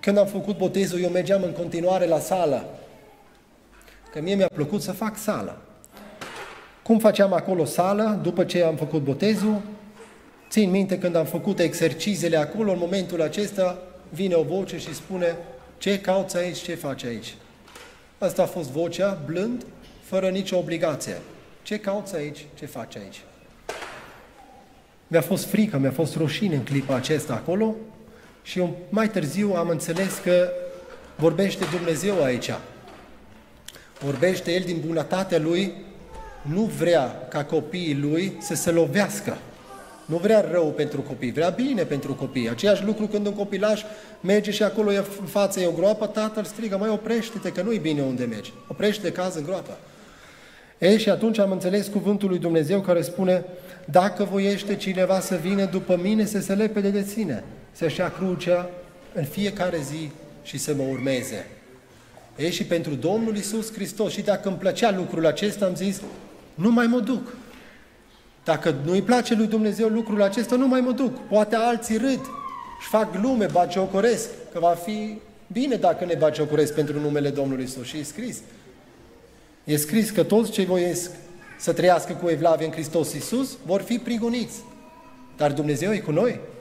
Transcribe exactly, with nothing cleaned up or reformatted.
când am făcut botezul, eu mergeam în continuare la sală. Că mie mi-a plăcut să fac sală. Cum făceam acolo sală, după ce am făcut botezul? Țin minte când am făcut exercițiile acolo, în momentul acesta vine o voce și spune: ce cauți aici, ce faci aici? Asta a fost vocea, blând, fără nicio obligație. Ce cauți aici, ce faci aici? Mi-a fost frică, mi-a fost rușine în clipa acesta acolo și eu mai târziu am înțeles că vorbește Dumnezeu aici. Vorbește El din bunătatea Lui, nu vrea ca copiii Lui să se lovească. Nu vrea rău pentru copii, vrea bine pentru copii. Aceeași lucru când un copilaș merge și acolo e în față e o groapă, tatăl strigă: mai oprește-te că nu-i bine unde mergi. Oprește-te, caz în groapă. Ei, și atunci am înțeles cuvântul lui Dumnezeu care spune: dacă voiește cineva să vină după mine, să se lepede de sine, să-și ia crucea în fiecare zi și să mă urmeze. Ei, și pentru Domnul Iisus Hristos, și dacă îmi plăcea lucrul acesta, am zis: nu mai mă duc. Dacă nu-i place lui Dumnezeu lucrul acesta, nu mai mă duc. Poate alții râd și fac glume, bagiocoresc, că va fi bine dacă ne bagiocoresc pentru numele Domnului Iisus. Și e scris. E scris că toți cei voiesc să trăiască cu evlavie în Hristos Iisus vor fi prigoniți. Dar Dumnezeu e cu noi.